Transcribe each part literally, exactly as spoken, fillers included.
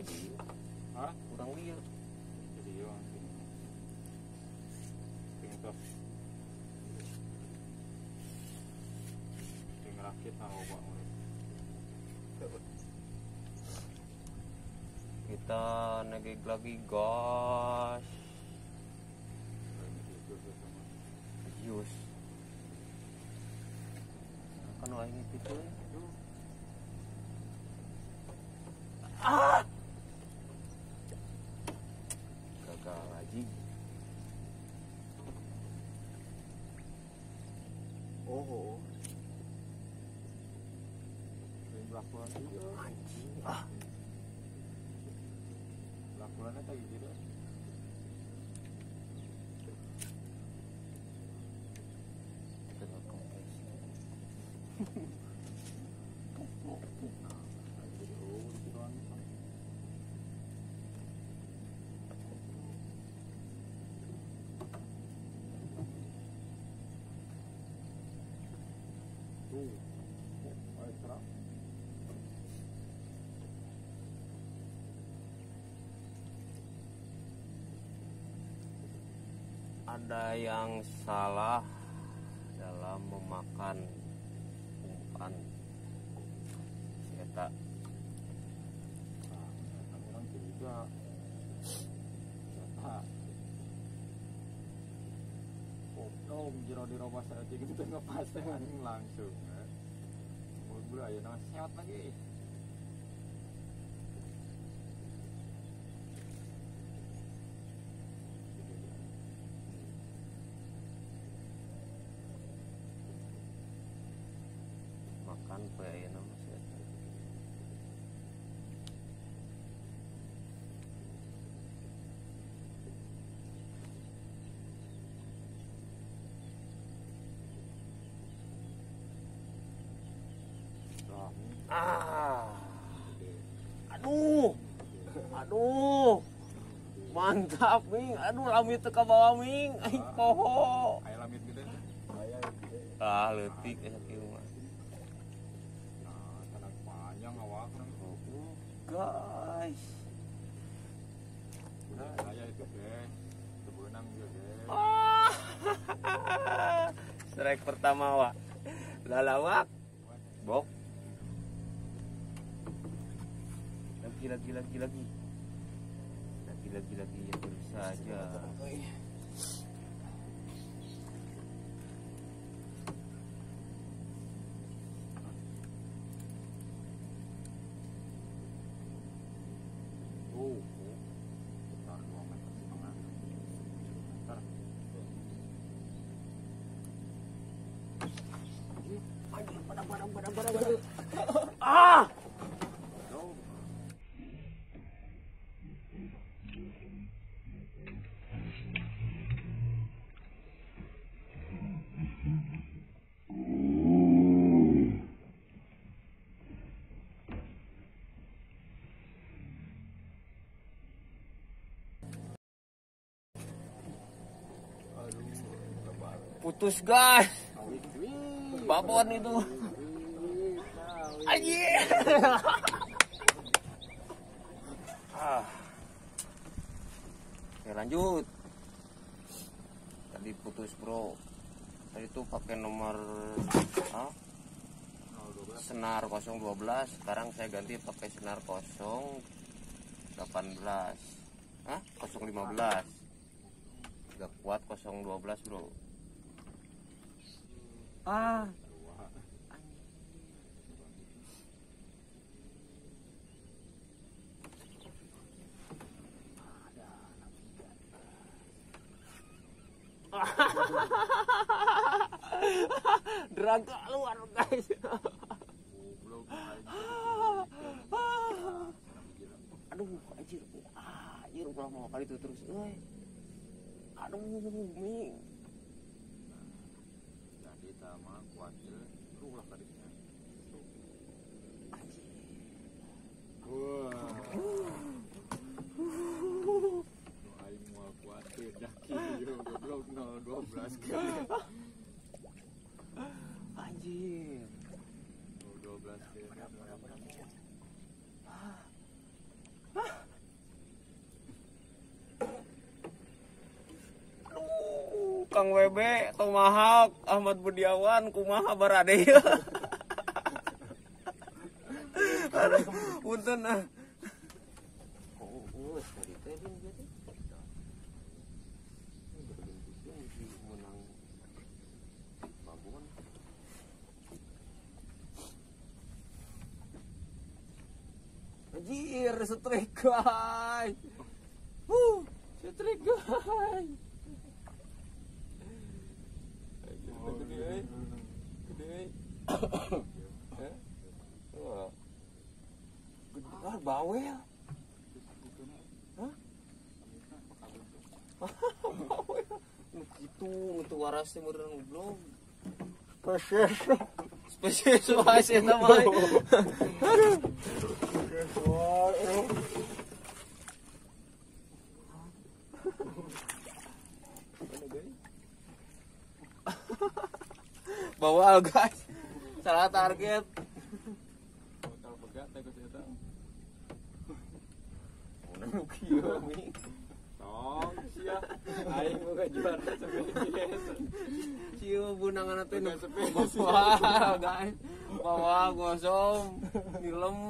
dia. Hah? Kurang dia. Jadi yo. Pintu. Ting rakit sama Pak. Kita negeg lagi guys. Yus. Kan lagi gitu. Ah. Gagal lagi. Oh, oh. Ting lakuan dia. Anjing. Ah. Lakuannya kayak gitu. Tengah kompres. Tuh, ayo serap. Ada yang salah dalam memakan umpan eta. Nah, orang juga serta oh, jero di rumah saya aja gitu ngepasang langsung ya. Mau gue aja nama sehat lagi. Makan pae nama saya. Ah. Aduh. Aduh. Mantap, Ming. Aduh, lamit teu ka bawah, Ming. Ai poho. Kayak lamit gitu. Kayak gitu. Ah, leutik asa kieu mah. Nah, tanah panjang awak nang. Guys. Udah saya itu deh. Sebenang juga deh. Ah. Strike pertama, Wak. Lalawak. Bok. Lagi lagi lagi lagi. Lagi lagi lagi ya terus saja. Oh, besar dua meter setengah. Bentar. Anjing, padang padang padang padang. Ah! No. Putus, guys. Babon itu. Anjing. Ah. Oke, lanjut. Tadi putus, bro. Tadi tuh pakai nomor ah, senar nol satu dua. Sekarang saya ganti pakai senar nol delapan belas. Hah? nol lima belas. Gak kuat nol dua belas, bro. Ah. Drag keluar, guys. Aduh, anjir. Ah, anjir ulah mau kali itu terus, euy. Aduh, Ming. Nah, kita mah kuatir lu lah tadinya. Anjir. Wah. Aing mau kuatir dah kieu goblok nol dua belas kali. Anjir. nol dua belas kali. Ah. Kang W B Tomahawk Ahmad Budiawan kumaha barade. Punten ah. Oh, geus tadi teh din gitu. Menang babon. Anjir, strike guys. Huh, strike guys. Gede, gede. Heh. Wah. Gede bawel. Hah? Bawel. Nu kitu, nu waras teh meureun goblok. Spesies. Spesies wae eta mah. Aduh. Bawal guys, salah target. Total begat teh geus eta. Mun kieu mi. Tong sia. Aing boga juara spesies. Cieu bunangan teh nu spesies. bawal guys. Bawal gosong, nilem.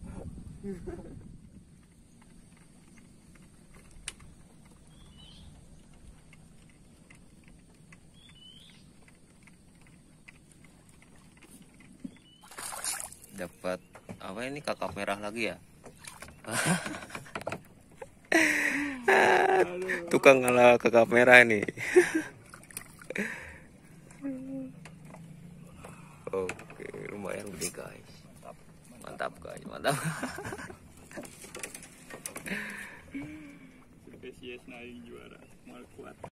Dapat apa ini kakap merah lagi ya. Tukang ngalah kakap merah ini. Oke, lumayan gede guys. Mantap guys, mantap. Spesies naik juara, mal kuat.